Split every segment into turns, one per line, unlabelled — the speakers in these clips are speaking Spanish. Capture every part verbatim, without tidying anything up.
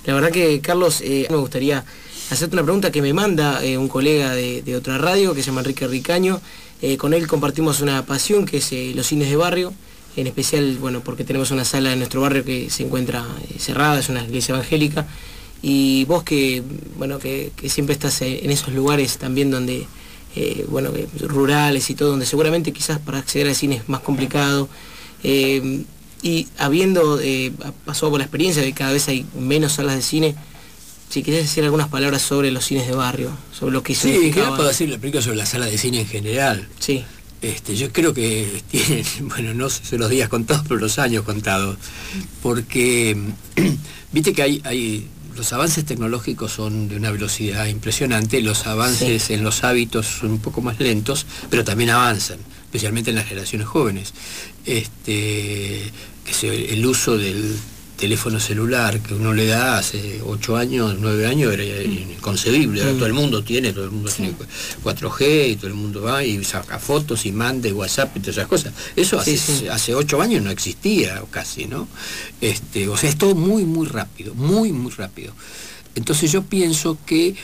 La verdad que, Carlos, eh, me gustaría hacerte una pregunta que me manda eh, un colega de, de otra radio que se llama Enrique Ricaño. Eh, con él compartimos una pasión que es eh, los cines de barrio, en especial, bueno, porque tenemos una sala en nuestro barrio que se encuentra eh, cerrada, es una iglesia evangélica, y vos que, bueno, que, que siempre estás en esos lugares también donde, eh, bueno, eh, rurales y todo, donde seguramente quizás para acceder al cine es más complicado, eh, y habiendo eh, pasado por la experiencia de que cada vez hay menos salas de cine, si querés decir algunas palabras sobre los cines de barrio, sobre lo que
sí, ¿qué puedo decir? Le explico sobre la sala de cine en general.
Sí.
Este, yo creo que tienen, bueno, no sé los días contados, pero los años contados, porque viste que hay, hay los avances tecnológicos son de una velocidad impresionante, los avances sí. en los hábitos son un poco más lentos, pero también avanzan, especialmente en las generaciones jóvenes. Este, que se, el uso del teléfono celular que uno le da hace ocho años, nueve años era inconcebible. Ahora todo el mundo tiene, todo el mundo sí. tiene cuatro G y todo el mundo va y saca fotos y manda y WhatsApp y todas esas cosas. Eso hace, sí, sí. hace ocho años no existía casi, ¿no? Este, o sea, es todo muy, muy rápido, muy, muy rápido. Entonces yo pienso que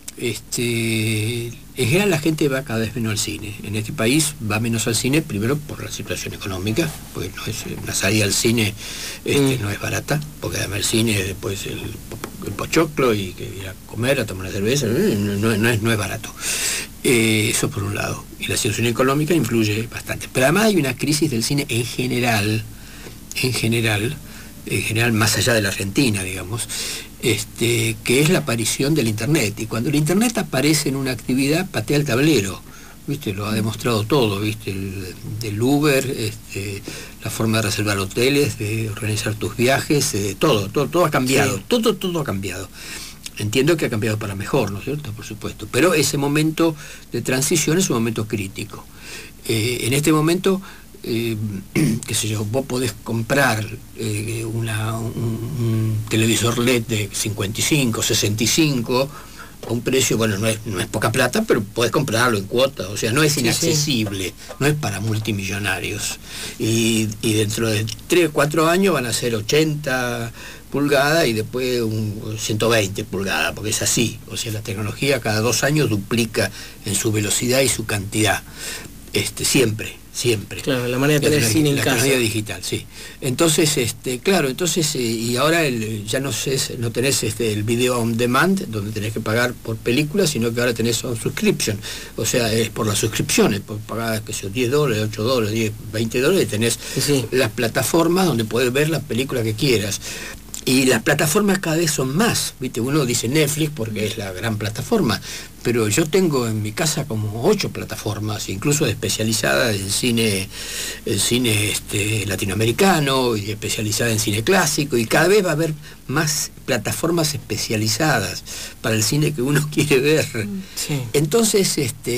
este, en general la gente va cada vez menos al cine. En este país va menos al cine, primero por la situación económica, porque no es, la salida al cine este, mm. no es barata, porque además el cine después el, el pochoclo y que ir a comer, a tomar una cerveza, no, no, no, es, no es barato. Eh, eso por un lado. Y la situación económica influye bastante. Pero además hay una crisis del cine en general, en general, en general más allá de la Argentina, digamos, este, que es la aparición del Internet. Y cuando el Internet aparece en una actividad, patea el tablero, ¿viste? Lo ha demostrado todo, ¿viste? El, del Uber, este, la forma de reservar hoteles, de organizar tus viajes, eh, todo, todo, todo ha cambiado, sí. todo, todo ha cambiado. Entiendo que ha cambiado para mejor, ¿no es cierto? Por supuesto. Pero ese momento de transición es un momento crítico. Eh, en este momento... Eh, qué sé yo, vos podés comprar eh, una, un, un televisor L E D de cincuenta y cinco, sesenta y cinco a un precio, bueno, no es, no es poca plata, pero podés comprarlo en cuotas, o sea, no es inaccesible, sí, sí. no es para multimillonarios. Y, y dentro de tres o cuatro años van a ser ochenta pulgadas y después un ciento veinte pulgadas, porque es así, o sea, la tecnología cada dos años duplica en su velocidad y su cantidad, este, siempre. Siempre.
Claro, la manera de tener cine en casa. La
tecnología digital, sí. Entonces, este, claro, entonces, eh, y ahora el, ya no sé, no tenés este, el video on demand, donde tenés que pagar por película, sino que ahora tenés on subscription. O sea, es por las suscripciones, por pagar, qué sé yo, diez dólares, ocho dólares, diez, veinte dólares, tenés sí, sí. las plataformas donde podés ver la película que quieras. Y las plataformas cada vez son más, ¿viste? Uno dice Netflix porque es la gran plataforma, pero yo tengo en mi casa como ocho plataformas, incluso especializadas en cine, en cine este, latinoamericano y especializadas en cine clásico, y cada vez va a haber más plataformas especializadas para el cine que uno quiere ver. Sí. Entonces, este,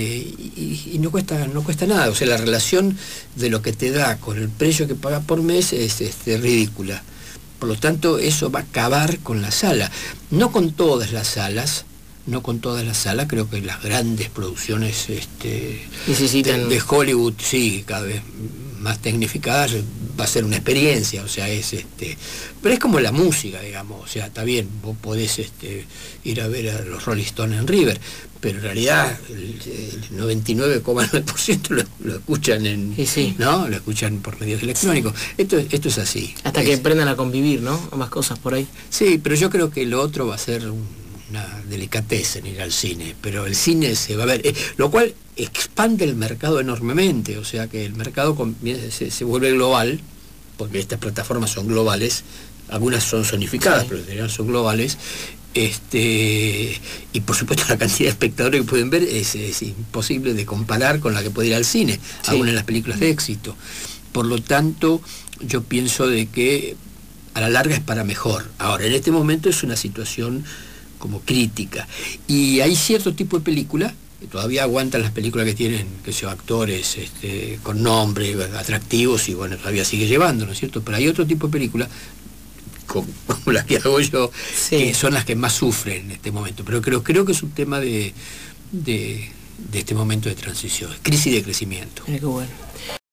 y, y no cuesta, no cuesta nada, o sea, la relación de lo que te da con el precio que pagas por mes es este, ridícula. Por lo tanto, eso va a acabar con la sala. No con todas las salas, no con todas las salas, creo que las grandes producciones este,
necesitan...
de, de Hollywood, sí, cada vez más tecnificadas, va a ser una experiencia, o sea, es este... Pero es como la música, digamos, o sea, está bien, vos podés este, ir a ver a los Rolling Stones en River, pero en realidad el, el noventa y nueve coma nueve por ciento lo, lo escuchan en,
sí, sí.
¿no? Lo escuchan por medios electrónicos. Esto, esto es así.
Hasta
es,
que aprendan a convivir, ¿no? Ambas cosas por ahí.
Sí, pero yo creo que lo otro va a ser un, una delicatez en ir al cine, pero el cine se va a ver, eh, lo cual expande el mercado enormemente, o sea que el mercado se, se vuelve global, porque estas plataformas son globales, algunas son zonificadas, sí. pero en general son globales. Este, y por supuesto la cantidad de espectadores que pueden ver es, es imposible de comparar con la que puede ir al cine, sí. aún en las películas de éxito. Por lo tanto, yo pienso de que a la larga es para mejor. Ahora, en este momento es una situación como crítica. Y hay cierto tipo de película que todavía aguantan las películas que tienen, que son actores este, con nombre, atractivos, y bueno, todavía sigue llevando, ¿no es cierto? Pero hay otro tipo de película como, como las que hago yo, sí. que son las que más sufren en este momento. Pero creo, creo que es un tema de, de, de este momento de transición, crisis de crecimiento.
Qué bueno.